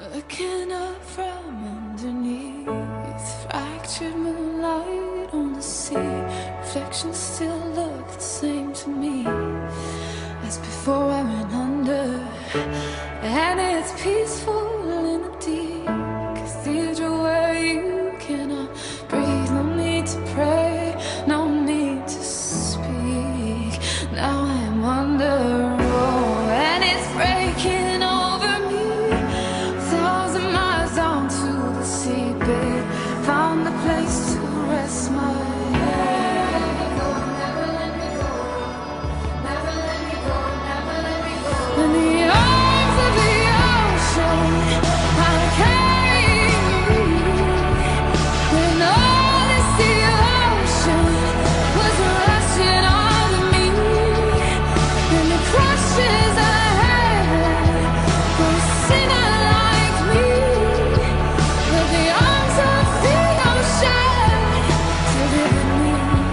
Looking up from underneath, fractured moonlight on the sea. Reflections still look the same to me as before I went under. And it's peaceful in the deep cathedral where you cannot breathe. No need to pray, no need to speak. Now I am under, oh, and it's breaking over me. 1,000 miles down to the seabed, found a place to rest my head. Never let me go, never let me go, never let me go. In the arms of the ocean, I carry you. When all this the ocean was rushing over me, and the crushes I had for a sinner like me. But the arms of the ocean delivered me.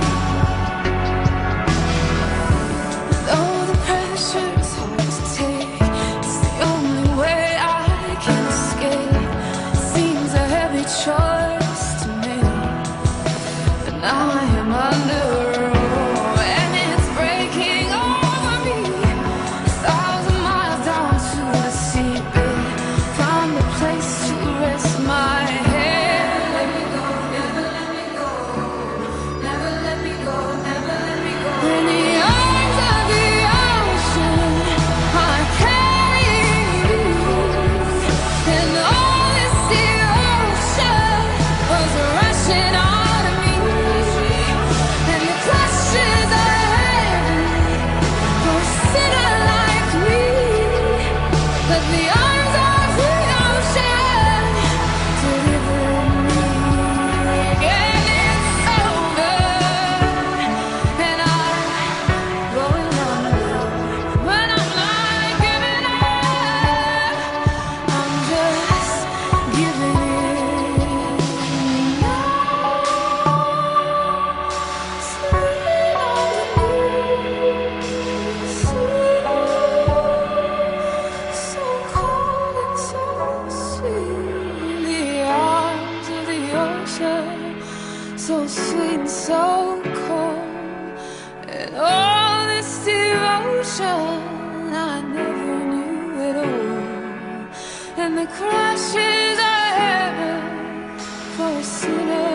Though the pressure's hard to take, it's the only way I can escape. Seems a heavy choice to make, but now I am under, oh, and it's breaking over me. 1,000 miles down to the seabed, found a place to rest my head. Let me go, never let me go, never let me go, never let me go. In the arms of the ocean, I carry you. And all this the ocean was rushing out of me, and the crushes I had for a sinner like me. But the arms of the ocean delivered me. And it's over, and I'm going under. When I'm not giving up, I'm just giving in. Sleeping underneath, so cold and so sweet. The arms of the ocean, so sweet and so cold. And all this devotion I never knew at all. And the crashes I had for a sinner